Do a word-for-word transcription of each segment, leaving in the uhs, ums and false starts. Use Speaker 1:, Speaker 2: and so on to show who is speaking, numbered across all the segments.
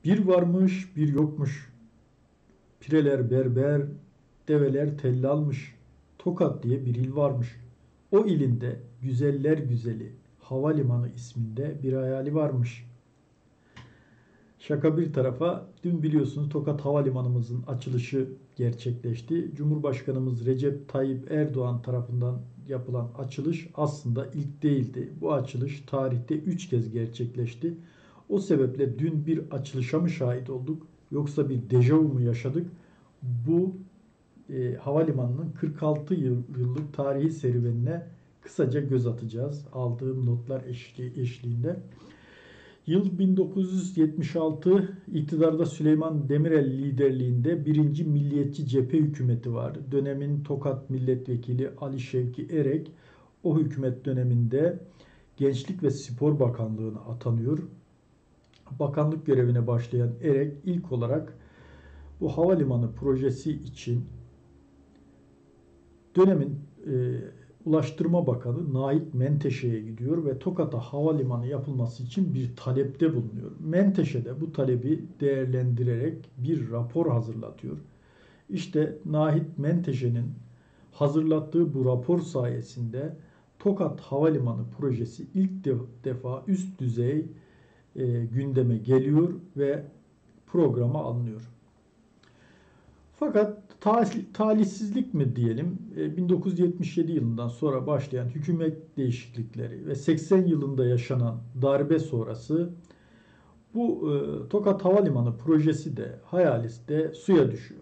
Speaker 1: Bir varmış, bir yokmuş. Pireler berber, develer tellalmış. Tokat diye bir il varmış. O ilinde güzeller güzeli havalimanı isminde bir hayali varmış. Şaka bir tarafa, dün biliyorsunuz Tokat Havalimanımızın açılışı gerçekleşti. Cumhurbaşkanımız Recep Tayyip Erdoğan tarafından yapılan açılış aslında ilk değildi. Bu açılış tarihte üç kez gerçekleşti. O sebeple dün bir açılışa mı şahit olduk yoksa bir dejavu mu yaşadık? Bu e, havalimanının kırk altı yıl, yıllık tarihi serüvenine kısaca göz atacağız. Aldığım notlar eşli, eşliğinde. Yıl bin dokuz yüz yetmiş altı, iktidarda Süleyman Demirel liderliğinde birinci Milliyetçi Cephe hükümeti var. Dönemin Tokat Milletvekili Ali Şevki Erek o hükümet döneminde Gençlik ve Spor Bakanlığı'na atanıyor. Bakanlık görevine başlayan Erek ilk olarak bu havalimanı projesi için dönemin e, Ulaştırma Bakanı Nait Menteşe'ye gidiyor ve Tokat'a havalimanı yapılması için bir talepte bulunuyor. Menteşe de bu talebi değerlendirerek bir rapor hazırlatıyor. İşte Nait Menteşe'nin hazırlattığı bu rapor sayesinde Tokat Havalimanı projesi ilk defa üst düzey e, gündeme geliyor ve programa alınıyor. Fakat talihsizlik mi diyelim, bin dokuz yüz yetmiş yedi yılından sonra başlayan hükümet değişiklikleri ve seksen yılında yaşanan darbe sonrası bu e, Tokat Havalimanı projesi de hayalist de suya düşüyor.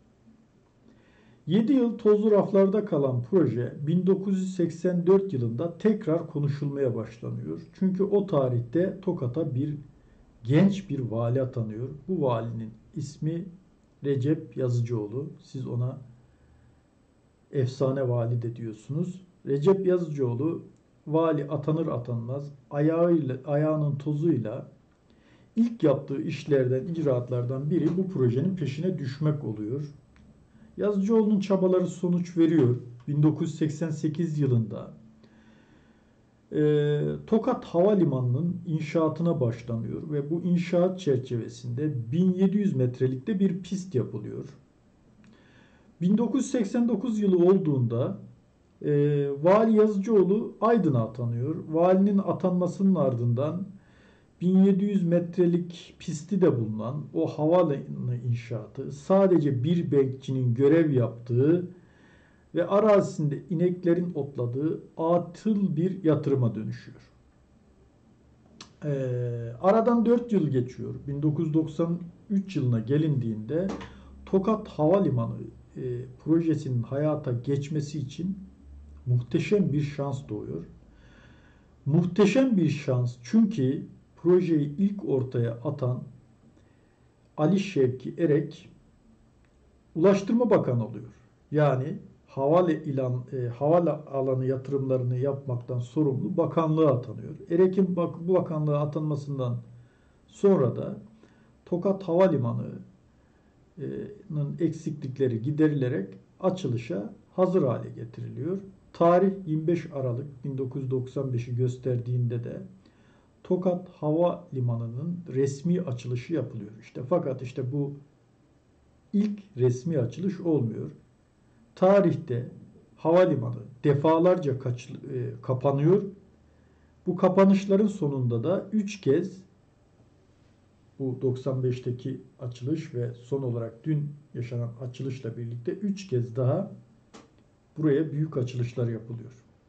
Speaker 1: yedi yıl tozlu raflarda kalan proje bin dokuz yüz seksen dört yılında tekrar konuşulmaya başlanıyor. Çünkü o tarihte Tokat'a bir genç bir vali atanıyor. Bu valinin ismi Recep Yazıcıoğlu. Siz ona efsane vali de diyorsunuz. Recep Yazıcıoğlu vali atanır atanmaz ayağıyla, ayağının tozuyla ilk yaptığı işlerden, icraatlardan biri bu projenin peşine düşmek oluyor. Yazıcıoğlu'nun çabaları sonuç veriyor. bin dokuz yüz seksen sekiz yılında e, Tokat Havalimanı'nın inşaatına başlanıyor ve bu inşaat çerçevesinde bin yedi yüz metrelikte bir pist yapılıyor. bin dokuz yüz seksen dokuz yılı olduğunda e, Vali Yazıcıoğlu Aydın'a atanıyor. Valinin atanmasının ardından bin yedi yüz metrelik pisti de bulunan o havaalanı inşaatı sadece bir bekçinin görev yaptığı ve arazisinde ineklerin otladığı atıl bir yatırıma dönüşüyor. Ee, aradan dört yıl geçiyor. bin dokuz yüz doksan üç yılına gelindiğinde Tokat Havalimanı e, projesinin hayata geçmesi için muhteşem bir şans doğuyor. Muhteşem bir şans çünkü projeyi ilk ortaya atan Ali Şevki Erek Ulaştırma Bakanı oluyor. Yani havale ilan e, havale alanı yatırımlarını yapmaktan sorumlu bakanlığa atanıyor. Erek'in bak, bu bakanlığa atanmasından sonra da Tokat Havalimanı'nın eksiklikleri giderilerek açılışa hazır hale getiriliyor. Tarih yirmi beş Aralık bin dokuz yüz doksan beşi gösterdiğinde de Tokat Havalimanı'nın resmi açılışı yapılıyor. İşte fakat işte bu ilk resmi açılış olmuyor. Tarihte havalimanı defalarca kaç, e, kapanıyor. Bu kapanışların sonunda da üç kez bu doksan beşteki açılış ve son olarak dün yaşanan açılışla birlikte üç kez daha buraya büyük açılışlar yapılıyor.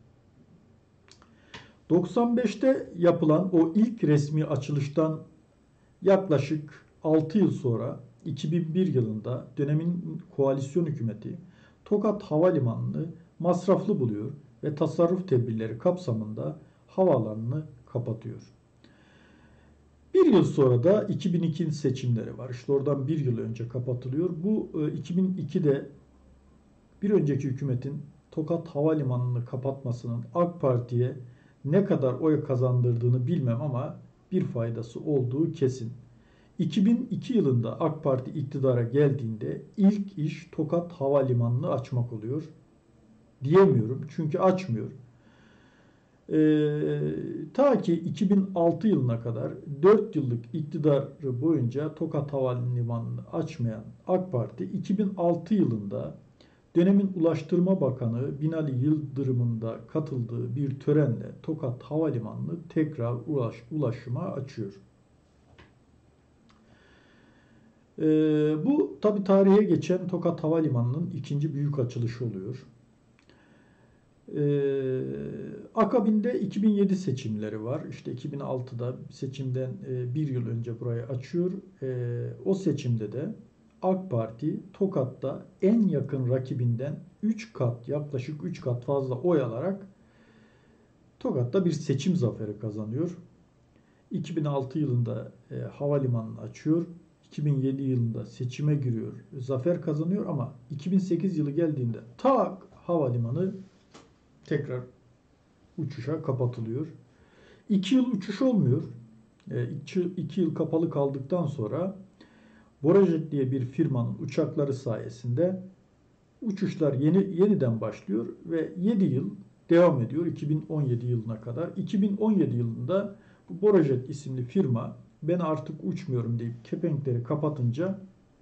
Speaker 1: doksan beşte yapılan o ilk resmi açılıştan yaklaşık altı yıl sonra iki bin bir yılında dönemin koalisyon hükümeti Tokat Havalimanı'nı masraflı buluyor ve tasarruf tedbirleri kapsamında havaalanını kapatıyor. Bir yıl sonra da iki bin iki seçimleri var. İşte oradan bir yıl önce kapatılıyor. Bu iki bin ikide bir önceki hükümetin Tokat Havalimanı'nı kapatmasının AK Parti'ye ne kadar oy kazandırdığını bilmem ama bir faydası olduğu kesin. iki bin iki yılında AK Parti iktidara geldiğinde ilk iş Tokat Havalimanı'nı açmak oluyor. Diyemiyorum çünkü açmıyor. Ee, ta ki iki bin altı yılına kadar dört yıllık iktidarı boyunca Tokat Havalimanı'nı açmayan AK Parti iki bin altı yılında dönemin Ulaştırma Bakanı Binali Yıldırım'ın da katıldığı bir törenle Tokat Havalimanı'nı tekrar ulaş, ulaşıma açıyor. Ee, bu tabi tarihe geçen Tokat Havalimanı'nın ikinci büyük açılışı oluyor. Ee, akabinde iki bin yedi seçimleri var. İşte iki bin altıda seçimden e, bir yıl önce burayı açıyor. E, o seçimde de AK Parti Tokat'ta en yakın rakibinden üç kat, yaklaşık üç kat fazla oy alarak Tokat'ta bir seçim zaferi kazanıyor. iki bin altı yılında e, havalimanını açıyor. iki bin yedi yılında seçime giriyor. Zafer kazanıyor ama iki bin sekiz yılı geldiğinde tak havalimanı tekrar uçuşa kapatılıyor. iki yıl uçuş olmuyor. iki yıl kapalı kaldıktan sonra Borajet diye bir firmanın uçakları sayesinde uçuşlar yeni yeniden başlıyor ve yedi yıl devam ediyor iki bin on yedi yılına kadar. iki bin on yedi yılında bu Borajet isimli firma ben artık uçmuyorum deyip kepenkleri kapatınca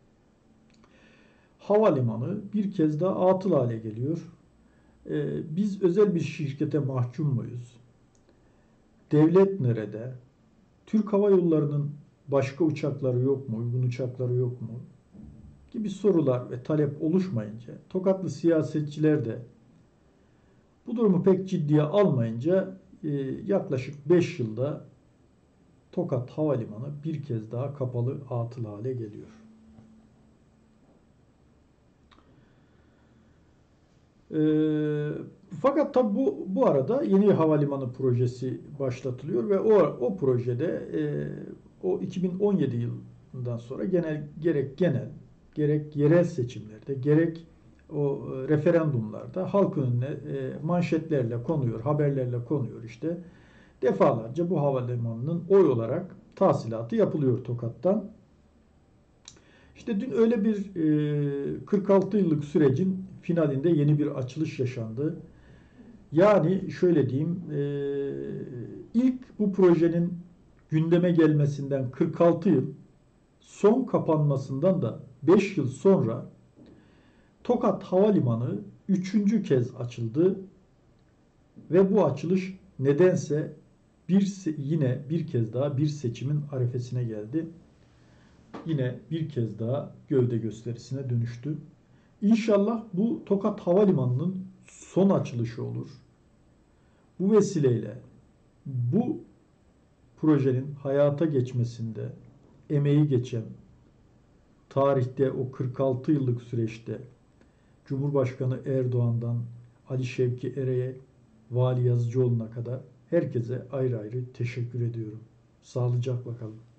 Speaker 1: havalimanı bir kez daha atıl hale geliyor. Ee, biz özel bir şirkete mahkum muyuz? Devlet nerede? Türk Hava Yolları'nın başka uçakları yok mu? Uygun uçakları yok mu? Gibi sorular ve talep oluşmayınca Tokatlı siyasetçiler de bu durumu pek ciddiye almayınca e, yaklaşık beş yılda Tokat Havalimanı bir kez daha kapalı, atıl hale geliyor. E, fakat tabi bu, bu arada yeni havalimanı projesi başlatılıyor ve o, o projede e, o iki bin on yedi yılından sonra genel gerek genel gerek yerel seçimlerde gerek o referandumlarda halk önüne e, manşetlerle konuyor, haberlerle konuyor işte. Defalarca bu havalimanının oy olarak tahsilatı yapılıyor Tokat'tan. İşte dün öyle bir e, kırk altı yıllık sürecin finalinde yeni bir açılış yaşandı. Yani şöyle diyeyim, e, ilk bu projenin gündeme gelmesinden kırk altı yıl, son kapanmasından da beş yıl sonra Tokat Havalimanı üçüncü kez açıldı ve bu açılış nedense bir yine bir kez daha bir seçimin arefesine geldi. Yine bir kez daha gövde gösterisine dönüştü. İnşallah bu Tokat Havalimanı'nın son açılışı olur. Bu vesileyle bu projenin hayata geçmesinde emeği geçen, tarihte o kırk altı yıllık süreçte Cumhurbaşkanı Erdoğan'dan Ali Şevki Ere'ye, Vali Yazıcıoğlu'na kadar herkese ayrı ayrı teşekkür ediyorum. Sağlıcakla kalın.